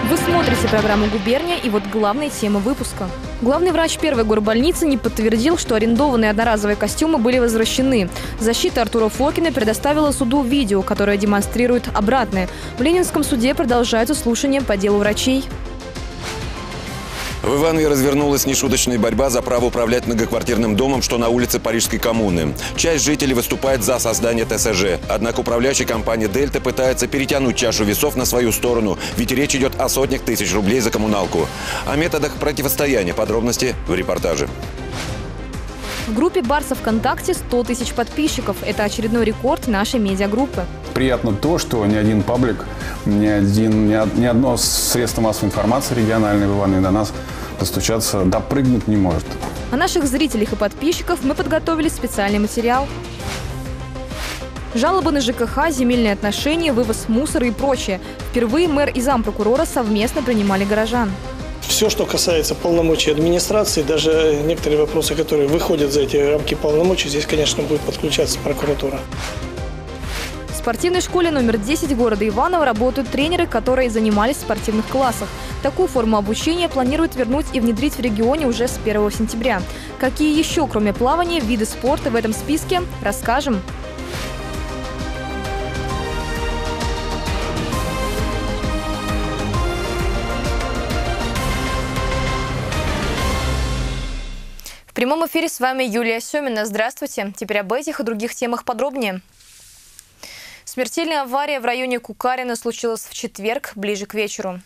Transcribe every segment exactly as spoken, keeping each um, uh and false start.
Вы смотрите программу «Губерния», и вот главные темы выпуска. Главный врач первой горбольницы не подтвердил, что арендованные одноразовые костюмы были возвращены. Защита Артура Фокина предоставила суду видео, которое демонстрирует обратное. В Ленинском суде продолжаются слушания по делу врачей. В Иванове развернулась нешуточная борьба за право управлять многоквартирным домом, что на улице Парижской коммуны. Часть жителей выступает за создание ТСЖ. Однако управляющая компания «Дельта» пытается перетянуть чашу весов на свою сторону, ведь речь идет о сотнях тысяч рублей за коммуналку. О методах противостояния подробности в репортаже. В группе Барса ВКонтакте сто тысяч подписчиков. Это очередной рекорд нашей медиагруппы. Приятно то, что ни один паблик, ни, один, ни, ни одно средство массовой информации региональное в Иванове до нас достучаться, допрыгнуть не может. О наших зрителях и подписчиков мы подготовили специальный материал. Жалобы на ЖКХ, земельные отношения, вывоз мусора и прочее. Впервые мэр и зампрокурора совместно принимали горожан. Все, что касается полномочий администрации, даже некоторые вопросы, которые выходят за эти рамки полномочий, здесь, конечно, будет подключаться прокуратура. В спортивной школе номер десять города Иваново работают тренеры, которые занимались в спортивных классах. Такую форму обучения планируют вернуть и внедрить в регионе уже с первого сентября. Какие еще, кроме плавания, виды спорта в этом списке, расскажем. В прямом эфире с вами Юлия Семина. Здравствуйте. Теперь об этих и других темах подробнее. Смертельная авария в районе Кукарина случилась в четверг, ближе к вечеру.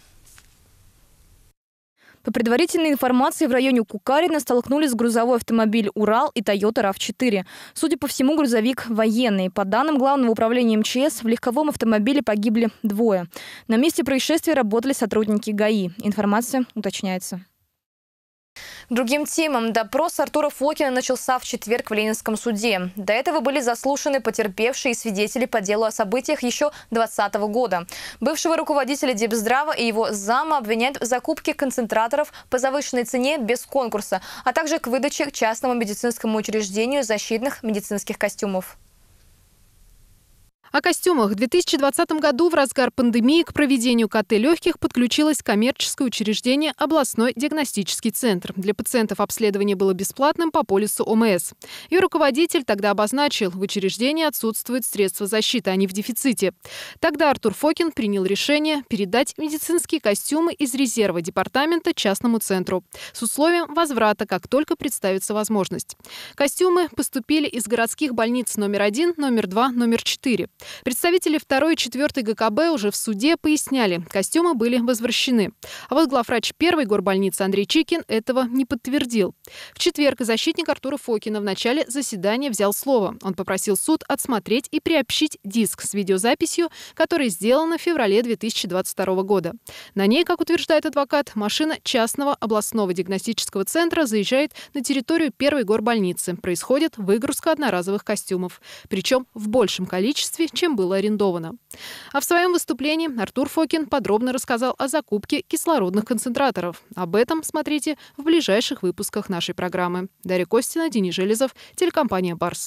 По предварительной информации, в районе Кукарина столкнулись грузовой автомобиль «Урал» и «Тойота рав четыре». Судя по всему, грузовик военный. По данным Главного управления МЧС, в легковом автомобиле погибли двое. На месте происшествия работали сотрудники ГАИ. Информация уточняется. К другим темам. Допрос Артура Фокина начался в четверг в Ленинском суде. До этого были заслушаны потерпевшие и свидетели по делу о событиях еще двадцатого года. Бывшего руководителя Депздрава и его зама обвиняют в закупке концентраторов по завышенной цене без конкурса, а также к выдаче частному медицинскому учреждению защитных медицинских костюмов. О костюмах. В две тысячи двадцатом году в разгар пандемии к проведению КТ легких подключилось коммерческое учреждение «Областной диагностический центр». Для пациентов обследование было бесплатным по полису ОМС. Ее руководитель тогда обозначил, в учреждении отсутствуют средства защиты, они в дефиците. Тогда Артур Фокин принял решение передать медицинские костюмы из резерва департамента частному центру с условием возврата, как только представится возможность. Костюмы поступили из городских больниц номер один, номер два, номер четыре. Представители второй и четвёртой ГКБ уже в суде поясняли, костюмы были возвращены. А вот главврач первой горбольницы Андрей Чикин этого не подтвердил. В четверг защитник Артура Фокина в начале заседания взял слово. Он попросил суд отсмотреть и приобщить диск с видеозаписью, которая сделана в феврале две тысячи двадцать второго года. На ней, как утверждает адвокат, машина частного областного диагностического центра заезжает на территорию первой горбольницы. Происходит выгрузка одноразовых костюмов. Причем в большем количестве, чем было арендовано. А в своем выступлении Артур Фокин подробно рассказал о закупке кислородных концентраторов. Об этом смотрите в ближайших выпусках нашей программы. Дарья Костина, Денис Железов, телекомпания «Барс».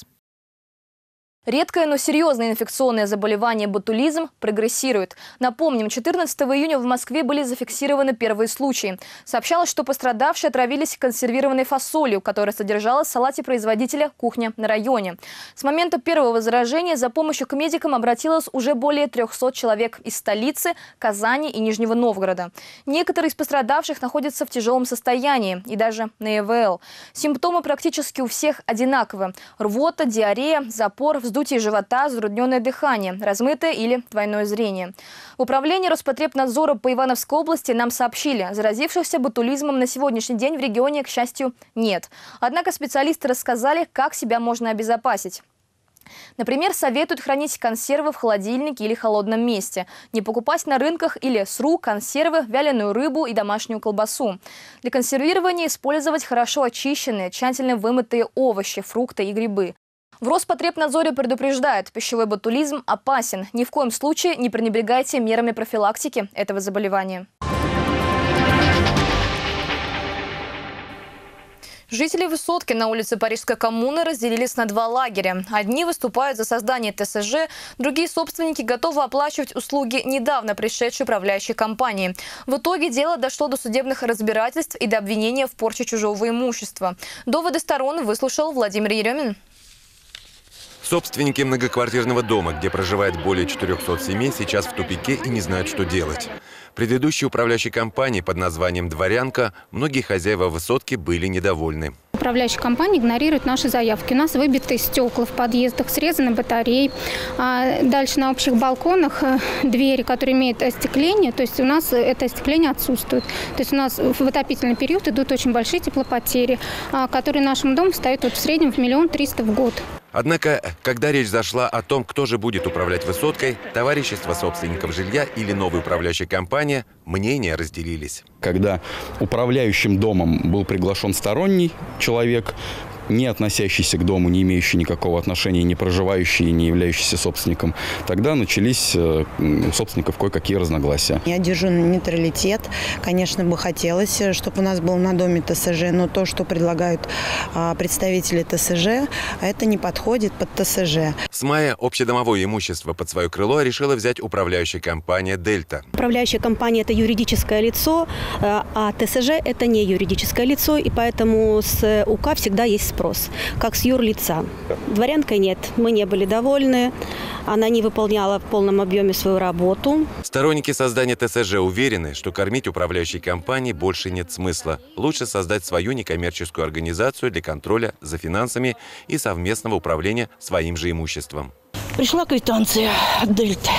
Редкое, но серьезное инфекционное заболевание ботулизм прогрессирует. Напомним, четырнадцатого июня в Москве были зафиксированы первые случаи. Сообщалось, что пострадавшие отравились консервированной фасолью, которая содержалась в салате производителя «Кухня на районе». С момента первого заражения за помощью к медикам обратилось уже более трёхсот человек из столицы, Казани и Нижнего Новгорода. Некоторые из пострадавших находятся в тяжелом состоянии и даже на ИВЛ. Симптомы практически у всех одинаковы. Рвота, диарея, запор, вздутие живота, затрудненное дыхание, размытое или двойное зрение. В управлении Роспотребнадзора по Ивановской области нам сообщили, заразившихся ботулизмом на сегодняшний день в регионе, к счастью, нет. Однако специалисты рассказали, как себя можно обезопасить. Например, советуют хранить консервы в холодильнике или холодном месте, не покупать на рынках или с рук консервы, вяленую рыбу и домашнюю колбасу. Для консервирования использовать хорошо очищенные, тщательно вымытые овощи, фрукты и грибы. В Роспотребнадзоре предупреждают, пищевой ботулизм опасен. Ни в коем случае не пренебрегайте мерами профилактики этого заболевания. Жители высотки на улице Парижской коммуны разделились на два лагеря. Одни выступают за создание ТСЖ, другие собственники готовы оплачивать услуги недавно пришедшей управляющей компании. В итоге дело дошло до судебных разбирательств и до обвинения в порче чужого имущества. Доводы сторон выслушал Владимир Еремин. Собственники многоквартирного дома, где проживает более четырёхсот семей, сейчас в тупике и не знают, что делать. Предыдущей управляющей компании под названием «Дворянка» многие хозяева высотки были недовольны. Управляющая компания игнорирует наши заявки. У нас выбиты стекла в подъездах, срезаны батареи. А дальше на общих балконах двери, которые имеют остекление, то есть у нас это остекление отсутствует. То есть у нас в отопительный период идут очень большие теплопотери, которые нашему дому встают вот в среднем в миллион триста в год. Однако, когда речь зашла о том, кто же будет управлять высоткой, товарищество собственников жилья или новая управляющая компания, мнения разделились. Когда управляющим домом был приглашен сторонний человек, не относящийся к дому, не имеющий никакого отношения, не проживающий, не являющийся собственником, тогда начались у собственников кое-какие разногласия. Я держу нейтралитет. Конечно, бы хотелось, чтобы у нас был на доме ТСЖ, но то, что предлагают представители ТСЖ, это не подходит под ТСЖ. С мая общедомовое имущество под свое крыло решила взять управляющая компания «Дельта». Управляющая компания – это юридическое лицо, а ТСЖ – это не юридическое лицо, и поэтому с УК всегда есть спрос, как с юрлица. Дворянкой нет, мы не были довольны, она не выполняла в полном объеме свою работу. Сторонники создания ТСЖ уверены, что кормить управляющей компании больше нет смысла. Лучше создать свою некоммерческую организацию для контроля за финансами и совместного управления своим же имуществом. Пришла квитанция от Дельты.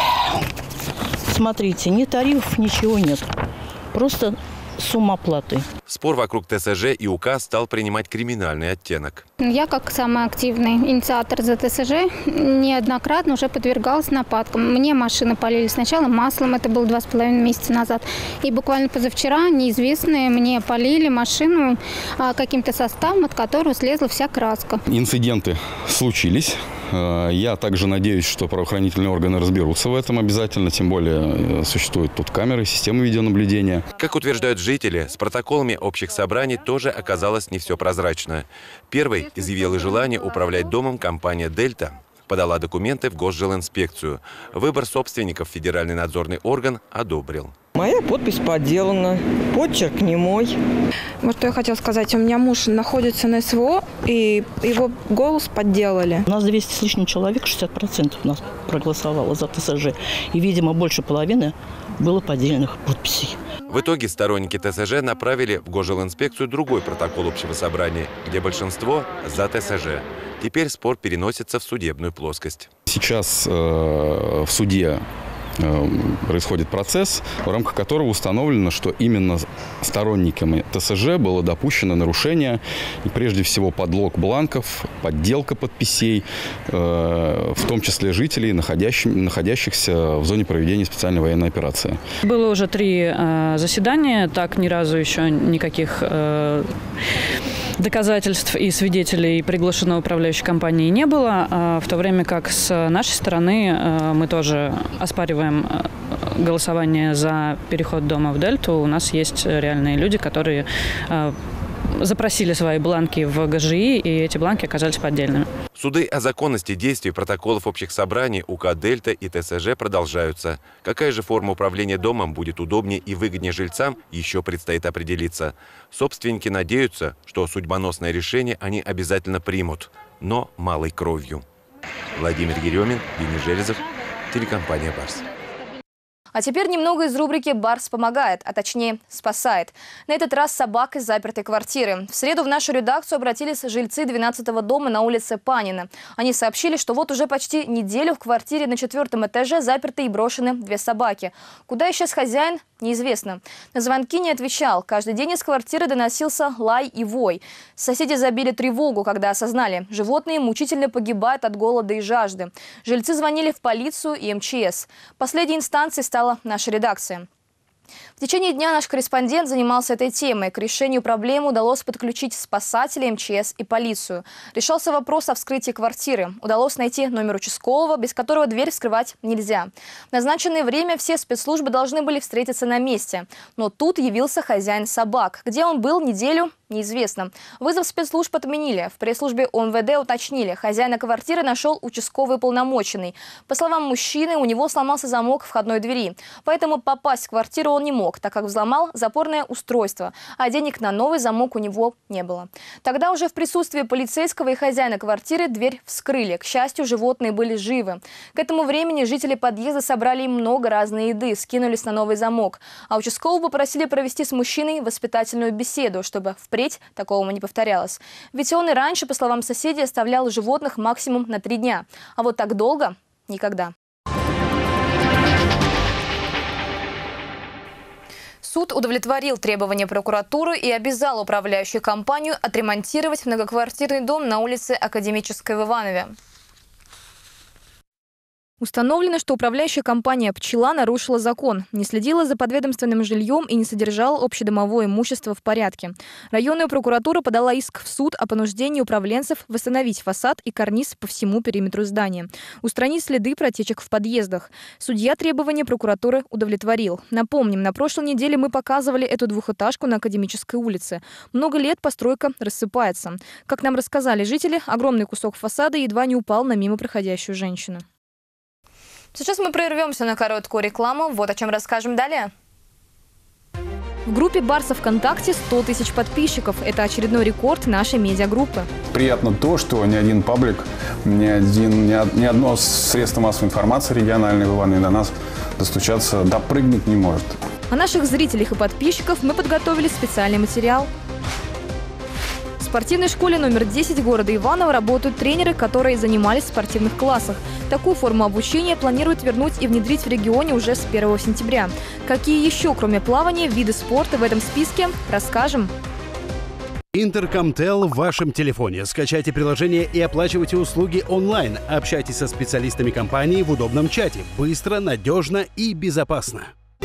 Смотрите, ни тарифов, ничего нет. Просто сумма оплаты. Спор вокруг ТСЖ и УК стал принимать криминальный оттенок. Я, как самый активный инициатор за ТСЖ, неоднократно уже подвергалась нападкам. Мне машины полили сначала маслом, это было два с половиной месяца назад. И буквально позавчера неизвестные мне полили машину каким-то составом, от которого слезла вся краска. Инциденты случились. Я также надеюсь, что правоохранительные органы разберутся в этом обязательно, тем более существуют тут камеры, системы видеонаблюдения. Как утверждают жители, с протоколами общих собраний тоже оказалось не все прозрачно. Первой изъявила желание управлять домом компания «Дельта». Подала документы в Госжилинспекцию. Выбор собственников федеральный надзорный орган одобрил. Моя подпись подделана, почерк не мой. Вот что я хотела сказать. У меня муж находится на СВО, и его голос подделали. У нас двести с лишним человек, шестьдесят процентов нас проголосовало за ТСЖ. И, видимо, больше половины было поддельных подписей. В итоге сторонники ТСЖ направили в Госжилинспекцию другой протокол общего собрания, где большинство за ТСЖ. Теперь спор переносится в судебную плоскость. Сейчас э, в суде э, происходит процесс, в рамках которого установлено, что именно сторонниками ТСЖ было допущено нарушение, и прежде всего подлог бланков, подделка подписей, э, в том числе жителей, находящих, находящихся в зоне проведения специальной военной операции. Было уже три э, заседания, так ни разу еще никаких э, доказательств и свидетелей приглашенной управляющей компании не было, в то время как с нашей стороны мы тоже оспариваем голосование за переход дома в Дельту. У нас есть реальные люди, которые запросили свои бланки в ГЖИ, и эти бланки оказались поддельными. Суды о законности действий протоколов общих собраний УК «Дельта» и ТСЖ продолжаются. Какая же форма управления домом будет удобнее и выгоднее жильцам, еще предстоит определиться. Собственники надеются, что судьбоносное решение они обязательно примут, но малой кровью. Владимир Еремин, Денис Железов, телекомпания «Барс». А теперь немного из рубрики «Барс помогает», а точнее спасает. На этот раз собак из запертой квартиры. В среду в нашу редакцию обратились жильцы двенадцатого дома на улице Панина. Они сообщили, что вот уже почти неделю в квартире на четвертом этаже заперты и брошены две собаки. Куда исчез хозяин, неизвестно. На звонки не отвечал. Каждый день из квартиры доносился лай и вой. Соседи забили тревогу, когда осознали, животные мучительно погибают от голода и жажды. Жильцы звонили в полицию и эм че эс. Последней инстанцией стала наша редакция. В течение дня наш корреспондент занимался этой темой. К решению проблемы удалось подключить спасателей, эм че эс и полицию. Решался вопрос о вскрытии квартиры. Удалось найти номер участкового, без которого дверь вскрывать нельзя. В назначенное время все спецслужбы должны были встретиться на месте. Но тут явился хозяин собак. Где он был неделю, неизвестно. Вызов спецслужб отменили. В пресс-службе О М В Д уточнили, хозяина квартиры нашел участковый уполномоченный. По словам мужчины, у него сломался замок входной двери. Поэтому попасть в квартиру он не мог, так как взломал запорное устройство, а денег на новый замок у него не было. Тогда уже в присутствии полицейского и хозяина квартиры дверь вскрыли. К счастью, животные были живы. К этому времени жители подъезда собрали им много разной еды, скинулись на новый замок. А участкового попросили провести с мужчиной воспитательную беседу, чтобы впредь такого не повторялось. Ведь он и раньше, по словам соседей, оставлял животных максимум на три дня. А вот так долго – никогда. Суд удовлетворил требования прокуратуры и обязал управляющую компанию отремонтировать многоквартирный дом на улице Академической в Иванове. Установлено, что управляющая компания «Пчела» нарушила закон, не следила за подведомственным жильем и не содержала общедомовое имущество в порядке. Районная прокуратура подала иск в суд о понуждении управленцев восстановить фасад и карниз по всему периметру здания, устранить следы протечек в подъездах. Судья требования прокуратуры удовлетворил. Напомним, на прошлой неделе мы показывали эту двухэтажку на Академической улице. Много лет постройка рассыпается. Как нам рассказали жители, огромный кусок фасада едва не упал на мимо проходящую женщину. Сейчас мы прервемся на короткую рекламу. Вот о чем расскажем далее. В группе Барса ВКонтакте сто тысяч подписчиков. Это очередной рекорд нашей медиагруппы. Приятно то, что ни один паблик, ни, один, ни, ни одно средство массовой информации региональной в Иванове до нас достучаться, допрыгнуть не может. О наших зрителях и подписчиков мы подготовили специальный материал. В спортивной школе номер десять города Иваново работают тренеры, которые занимались в спортивных классах. Такую форму обучения планируют вернуть и внедрить в регионе уже с первого сентября. Какие еще, кроме плавания, виды спорта в этом списке, расскажем. Интеркомтел в вашем телефоне. Скачайте приложение и оплачивайте услуги онлайн. Общайтесь со специалистами компании в удобном чате. Быстро, надежно и безопасно.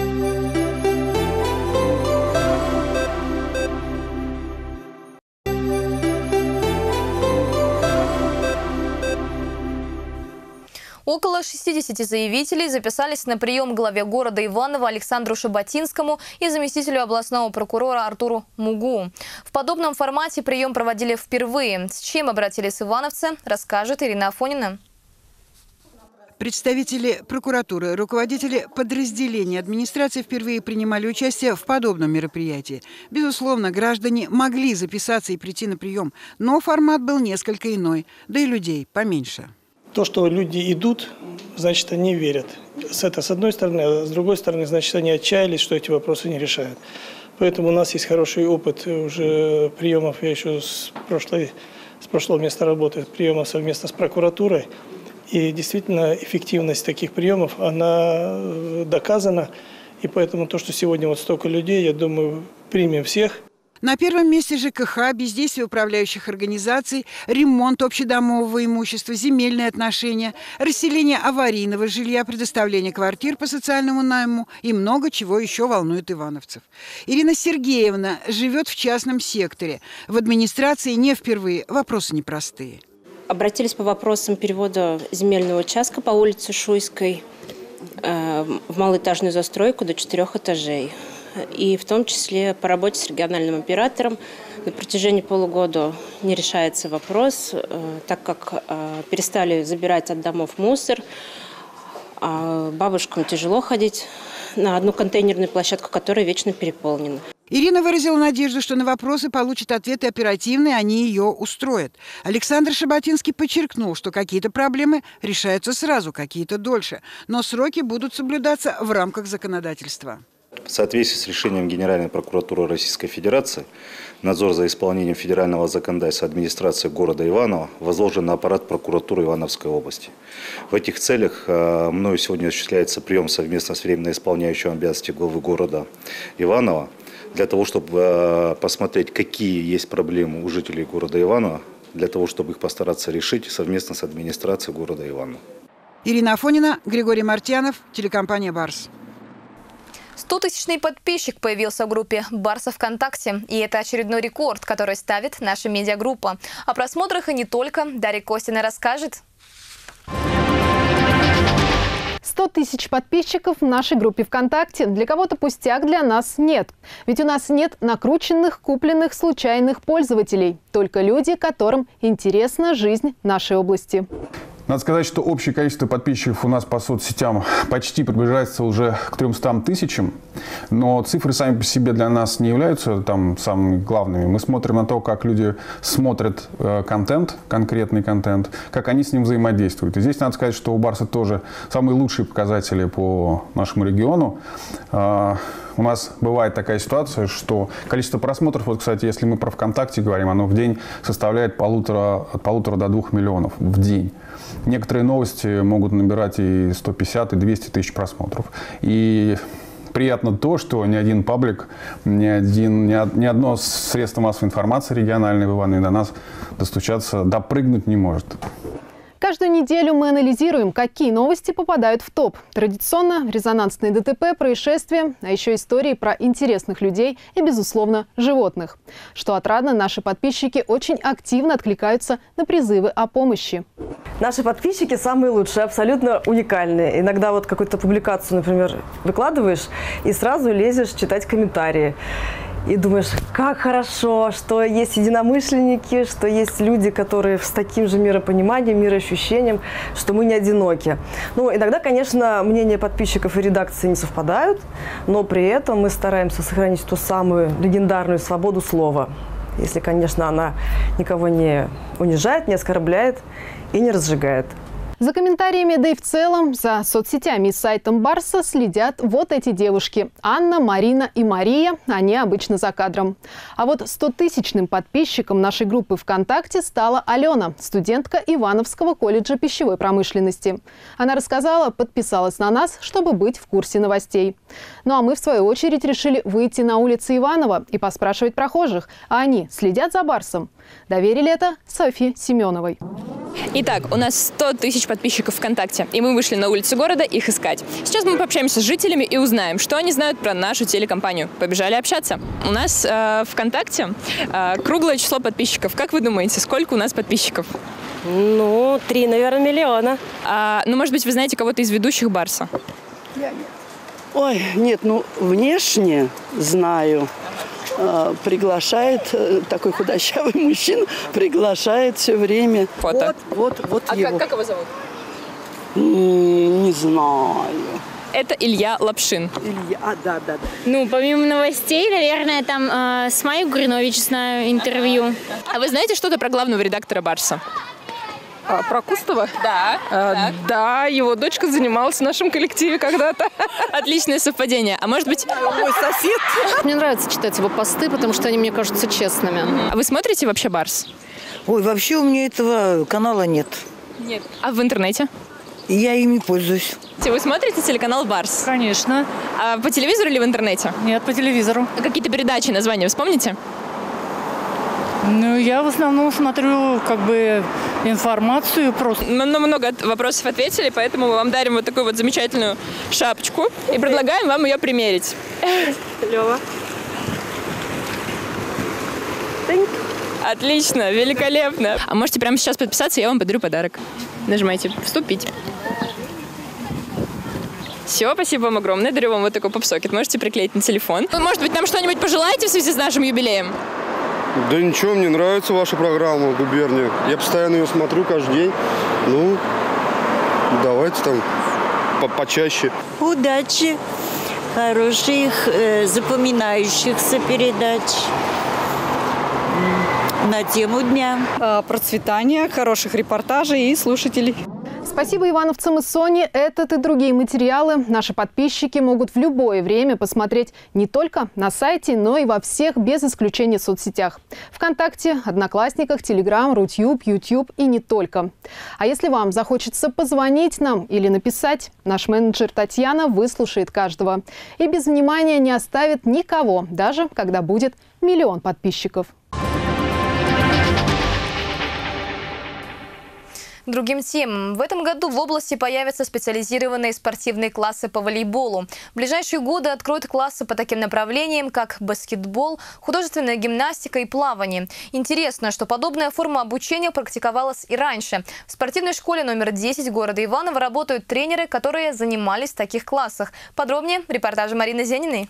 Около шестидесяти заявителей записались на прием к главе города Иваново Александру Шабатинскому и заместителю областного прокурора Артуру Мугу. В подобном формате прием проводили впервые. С чем обратились ивановцы, расскажет Ирина Афонина. Представители прокуратуры, руководители подразделений администрации впервые принимали участие в подобном мероприятии. Безусловно, граждане могли записаться и прийти на прием, но формат был несколько иной, да и людей поменьше. То, что люди идут, значит, они верят. Это с одной стороны, а с другой стороны, значит, они отчаялись, что эти вопросы не решают. Поэтому у нас есть хороший опыт уже приемов, я еще с, прошлой, с прошлого места работы, приемов совместно с прокуратурой. И действительно, эффективность таких приемов, она доказана. И поэтому то, что сегодня вот столько людей, я думаю, примем всех. На первом месте ЖКХ, бездействие управляющих организаций, ремонт общедомового имущества, земельные отношения, расселение аварийного жилья, предоставление квартир по социальному найму и много чего еще волнует ивановцев. Ирина Сергеевна живет в частном секторе. В администрации не впервые, вопросы непростые. Обратились по вопросам перевода земельного участка по улице Шуйской э, в малоэтажную застройку до четырех этажей. И в том числе по работе с региональным оператором на протяжении полугода не решается вопрос, так как перестали забирать от домов мусор, бабушкам тяжело ходить на одну контейнерную площадку, которая вечно переполнена. Ирина выразила надежду, что на вопросы получат ответы оперативные, они ее устроят. Александр Шабатинский подчеркнул, что какие-то проблемы решаются сразу, какие-то дольше, но сроки будут соблюдаться в рамках законодательства. В соответствии с решением Генеральной прокуратуры Российской Федерации, надзор за исполнением федерального законодательства администрации города Иваново возложен на аппарат прокуратуры Ивановской области. В этих целях мною сегодня осуществляется прием совместно с временно исполняющим обязанности главы города Иваново, для того, чтобы посмотреть, какие есть проблемы у жителей города Иваново, для того, чтобы их постараться решить совместно с администрацией города Иваново. Ирина Афонина, Григорий Мартьянов, телекомпания «Барс». Стотысячный подписчик появился в группе Барса ВКонтакте. И это очередной рекорд, который ставит наша медиагруппа. О просмотрах и не только Дарья Костина расскажет. сто тысяч подписчиков в нашей группе ВКонтакте. Для кого-то пустяк, для нас нет. Ведь у нас нет накрученных, купленных случайных пользователей. Только люди, которым интересна жизнь нашей области. Надо сказать, что общее количество подписчиков у нас по соцсетям почти приближается уже к трёмстам тысячам. Но цифры сами по себе для нас не являются там самыми главными. Мы смотрим на то, как люди смотрят э, контент, конкретный контент, как они с ним взаимодействуют. И здесь надо сказать, что у Барса тоже самые лучшие показатели по нашему региону. Э, У нас бывает такая ситуация, что количество просмотров, вот, кстати, если мы про ВКонтакте говорим, оно в день составляет полутора, от полутора до двух миллионов в день. Некоторые новости могут набирать и сто пятьдесят, и двести тысяч просмотров. И приятно то, что ни один паблик, ни, один, ни, ни одно средство массовой информации региональной в Иваново до нас достучаться, допрыгнуть не может. Каждую неделю мы анализируем, какие новости попадают в топ. Традиционно резонансные ДТП, происшествия, а еще истории про интересных людей и, безусловно, животных. Что отрадно, наши подписчики очень активно откликаются на призывы о помощи. Наши подписчики самые лучшие, абсолютно уникальные. Иногда вот какую-то публикацию, например, выкладываешь и сразу лезешь читать комментарии. И думаешь, как хорошо, что есть единомышленники, что есть люди, которые с таким же миропониманием, мироощущением, что мы не одиноки. Ну, иногда, конечно, мнения подписчиков и редакции не совпадают, но при этом мы стараемся сохранить ту самую легендарную свободу слова. Если, конечно, она никого не унижает, не оскорбляет и не разжигает. За комментариями, да и в целом за соцсетями и сайтом Барса следят вот эти девушки. Анна, Марина и Мария. Они обычно за кадром. А вот стотысячным подписчиком нашей группы ВКонтакте стала Алена, студентка Ивановского колледжа пищевой промышленности. Она рассказала, подписалась на нас, чтобы быть в курсе новостей. Ну а мы, в свою очередь, решили выйти на улицы Иваново и поспрашивать прохожих. А они следят за Барсом? Доверили это Софье Семеновой. Итак, у нас сто тысяч подписчиков ВКонтакте, и мы вышли на улицы города их искать. Сейчас мы пообщаемся с жителями и узнаем, что они знают про нашу телекомпанию. Побежали общаться. У нас э, ВКонтакте э, круглое число подписчиков. Как вы думаете, сколько у нас подписчиков? Ну, три, наверное, миллиона. А, ну, может быть, вы знаете кого-то из ведущих Барса? Я нет. Ой, нет, ну, внешне знаю. Приглашает, такой худощавый мужчина, приглашает все время. Фото. Вот, вот, вот а его. Как, как его зовут? Не, не знаю. Это Илья Лапшин. Илья, а, да, да, да. Ну, помимо новостей, наверное, там э, с Майей Гуринович знаю интервью. А вы знаете что-то про главного редактора Барса? А, про Кустова? Да. А, да, его дочка занималась в нашем коллективе когда-то. Отличное совпадение. А может быть... Мой сосед. Мне нравится читать его посты, потому что они мне кажутся честными. А вы смотрите вообще Барс? Ой, вообще у меня этого канала нет. Нет. А в интернете? Я ими пользуюсь. Вы смотрите телеканал Барс? Конечно. А по телевизору или в интернете? Нет, по телевизору. А какие-то передачи, названия вспомните? Ну, я в основном смотрю, как бы, информацию просто. Мы на много вопросов ответили, поэтому мы вам дарим вот такую вот замечательную шапочку и предлагаем вам ее примерить. Лёва. Отлично, великолепно. А можете прямо сейчас подписаться, я вам подарю подарок. Нажимайте «Вступить». Все, спасибо вам огромное. Дарю вам вот такой поп-сокет. Можете приклеить на телефон. Вы, может быть, нам что-нибудь пожелаете в связи с нашим юбилеем? Да ничего, мне нравится ваша программа «Губерния». Я постоянно ее смотрю каждый день. Ну, давайте там по почаще. Удачи, хороших, э, запоминающихся передач на тему дня. Процветания, хороших репортажей и слушателей. Спасибо ивановцам и Соне. Этот и другие материалы наши подписчики могут в любое время посмотреть не только на сайте, но и во всех, без исключения, соцсетях. ВКонтакте, Одноклассниках, Телеграм, Рутюб, Ютуб и не только. А если вам захочется позвонить нам или написать, наш менеджер Татьяна выслушает каждого. И без внимания не оставит никого, даже когда будет миллион подписчиков. К другим темам. В этом году в области появятся специализированные спортивные классы по волейболу. В ближайшие годы откроют классы по таким направлениям, как баскетбол, художественная гимнастика и плавание. Интересно, что подобная форма обучения практиковалась и раньше. В спортивной школе номер десять города Иваново работают тренеры, которые занимались в таких классах. Подробнее в репортаже Марины Зениной.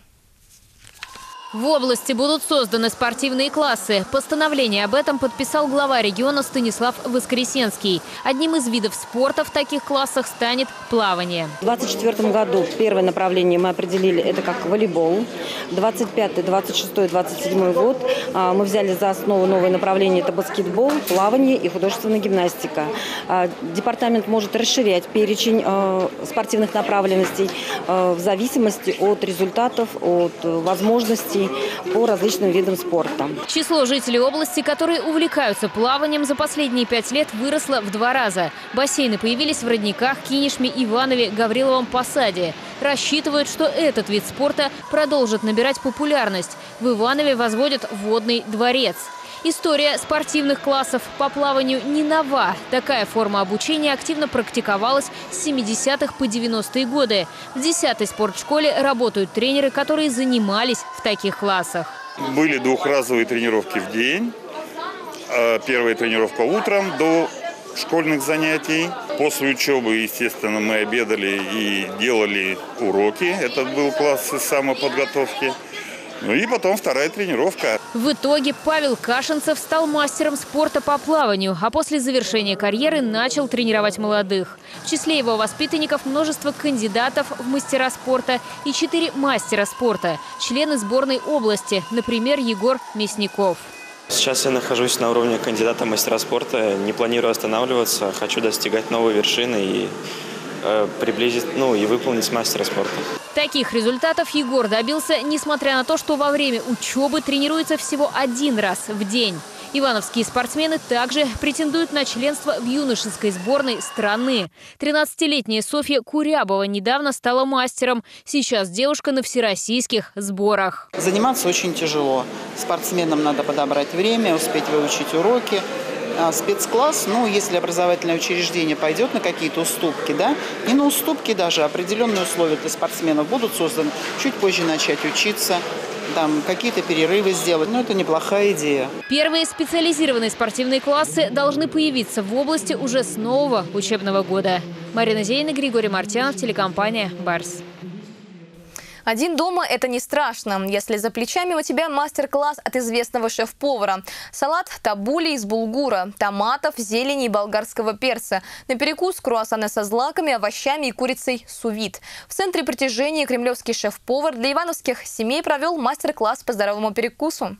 В области будут созданы спортивные классы. Постановление об этом подписал глава региона Станислав Воскресенский. Одним из видов спорта в таких классах станет плавание. В двадцать четвёртом году первое направление мы определили – это как волейбол. двадцать пятый, двадцать шестой, двадцать седьмой год мы взяли за основу новое направление – это баскетбол, плавание и художественная гимнастика. Департамент может расширять перечень спортивных направленностей в зависимости от результатов, от возможностей по различным видам спорта. Число жителей области, которые увлекаются плаванием, за последние пять лет выросло в два раза. Бассейны появились в Родниках, Кинешме, Иванове, Гавриловом Посаде. Рассчитывают, что этот вид спорта продолжит набирать популярность. В Иванове возводят водный дворец. История спортивных классов по плаванию не нова. Такая форма обучения активно практиковалась с семидесятых по девяностые годы. В десятой спортшколе работают тренеры, которые занимались в таких классах. Были двухразовые тренировки в день. Первая тренировка утром до школьных занятий. После учебы, естественно, мы обедали и делали уроки. Это был класс самоподготовки. Ну и потом вторая тренировка. В итоге Павел Кашинцев стал мастером спорта по плаванию, а после завершения карьеры начал тренировать молодых. В числе его воспитанников множество кандидатов в мастера спорта и четыре мастера спорта, члены сборной области, например, Егор Мясников. Сейчас я нахожусь на уровне кандидата в мастера спорта, не планирую останавливаться, хочу достигать новой вершины и э, приблизить, ну и выполнить мастера спорта. Таких результатов Егор добился, несмотря на то, что во время учебы тренируется всего один раз в день. Ивановские спортсмены также претендуют на членство в юношеской сборной страны. тринадцатилетняя Софья Курябова недавно стала мастером. Сейчас девушка на всероссийских сборах. Заниматься очень тяжело. Спортсменам надо подобрать время, успеть выучить уроки. Спецкласс, ну, если образовательное учреждение пойдет на какие-то уступки, да, не на уступки даже, определенные условия для спортсменов будут созданы, чуть позже начать учиться, там, какие-то перерывы сделать. Ну, это неплохая идея. Первые специализированные спортивные классы должны появиться в области уже с нового учебного года. Марина Зейна, Григорий Мартьянов, телекомпания «Барс». Один дома – это не страшно, если за плечами у тебя мастер-класс от известного шеф-повара. Салат табули из булгура, томатов, зелени и болгарского перца. На перекус круассаны со злаками, овощами и курицей сувид. В центре притяжения кремлевский шеф-повар для ивановских семей провел мастер-класс по здоровому перекусу.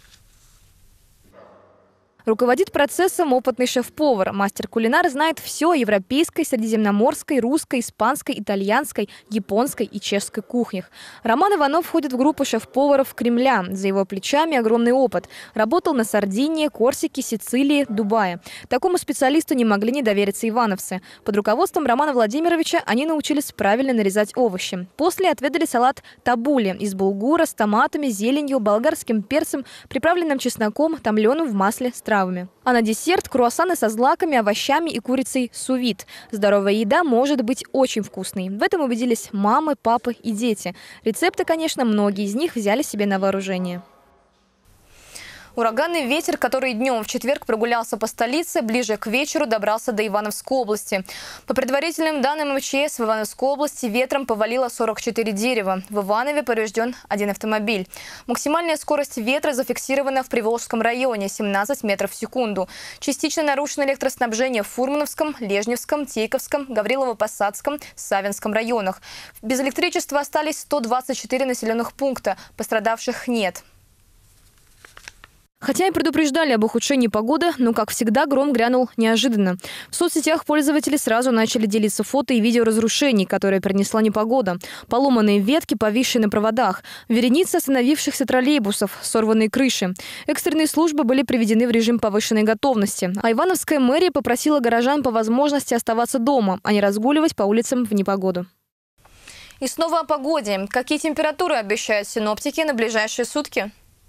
Руководит процессом опытный шеф-повар. Мастер-кулинар знает все о европейской, средиземноморской, русской, испанской, итальянской, японской и чешской кухнях. Роман Иванов входит в группу шеф-поваров Кремля. За его плечами огромный опыт. Работал на Сардинии, Корсике, Сицилии, Дубае. Такому специалисту не могли не довериться ивановцы. Под руководством Романа Владимировича они научились правильно нарезать овощи. После отведали салат табули из булгура с томатами, зеленью, болгарским перцем, приправленным чесноком, томленым в масле с травами. А на десерт круассаны со злаками, овощами и курицей сувид. Здоровая еда может быть очень вкусной. В этом убедились мамы, папы и дети. Рецепты, конечно, многие из них взяли себе на вооружение. Ураганный ветер, который днем в четверг прогулялся по столице, ближе к вечеру добрался до Ивановской области. По предварительным данным эм че эс, в Ивановской области ветром повалило сорок четыре дерева. В Иванове поврежден один автомобиль. Максимальная скорость ветра зафиксирована в Приволжском районе – семнадцать метров в секунду. Частично нарушено электроснабжение в Фурмановском, Лежневском, Тейковском, Гаврилово-Посадском, Савинском районах. Без электричества остались сто двадцать четыре населенных пункта. Пострадавших нет. Хотя и предупреждали об ухудшении погоды, но, как всегда, гром грянул неожиданно. В соцсетях пользователи сразу начали делиться фото и видео разрушений, которые принесла непогода. Поломанные ветки, повисшие на проводах, вереницы остановившихся троллейбусов, сорванные крыши. Экстренные службы были приведены в режим повышенной готовности. А Ивановская мэрия попросила горожан по возможности оставаться дома, а не разгуливать по улицам в непогоду. И снова о погоде. Какие температуры обещают синоптики на ближайшие сутки?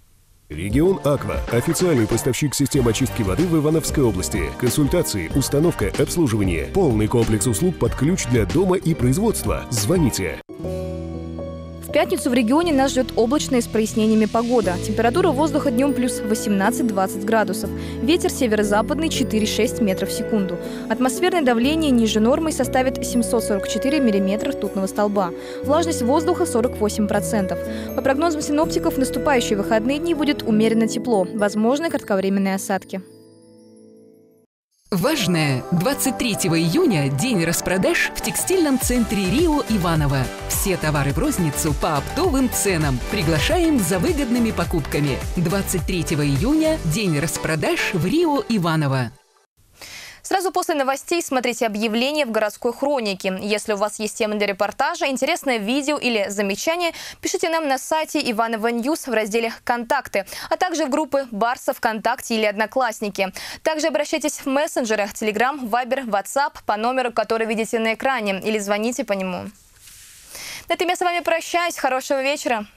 Регион Аква – официальный поставщик систем очистки воды в Ивановской области. Консультации, установка, обслуживание. Полный комплекс услуг под ключ для дома и производства. Звоните. В пятницу в регионе нас ждет облачная с прояснениями погода. Температура воздуха днем плюс восемнадцать-двадцать градусов. Ветер северо-западный четыре-шесть метров в секунду. Атмосферное давление ниже нормы составит семьсот сорок четыре миллиметра ртутного столба. Влажность воздуха сорок восемь процентов. По прогнозам синоптиков, в наступающие выходные дни будет умеренно тепло. Возможны кратковременные осадки. Важное! двадцать третьего июня – день распродаж в текстильном центре Рио Иваново. Все товары в розницу по оптовым ценам. Приглашаем за выгодными покупками. двадцать третьего июня – день распродаж в Рио Иваново. Сразу после новостей смотрите объявление в городской хронике. Если у вас есть темы для репортажа, интересное видео или замечание, пишите нам на сайте Иваново Ньюс в разделе «Контакты», а также в группы Барса, ВКонтакте или Одноклассники. Также обращайтесь в мессенджеры Telegram, Viber, WhatsApp по номеру, который видите на экране, или звоните по нему. На этом я с вами прощаюсь. Хорошего вечера.